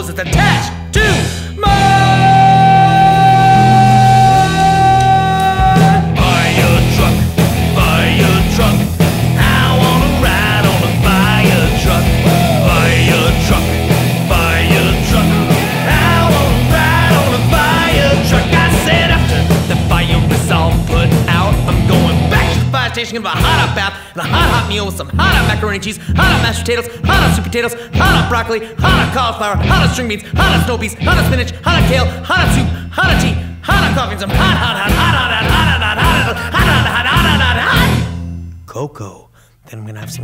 hose that's attached to my fire truck, fire truck. I wanna ride on a fire truck, fire truck, fire truck. I wanna ride on a fire truck. I said after the fire is all put out, I'm going back to the fire station, gonna have a hot bath and a hot meal with some hot macaroni and cheese, hot mashed potatoes, hot sweet potatoes, hot broccoli, hot cauliflower, hot string beans, hot snow peas, hot spinach, hot kale, hot soup, hot tea, hot coffee, and some hot cocoa. Then I'm gonna have some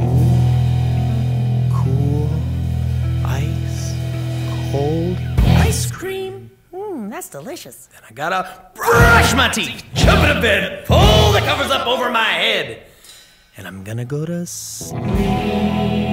cool ice cold ice cream. That's delicious. Then I gotta brush my teeth, jump into bed, pull the covers up over my head, and I'm gonna go to sleep.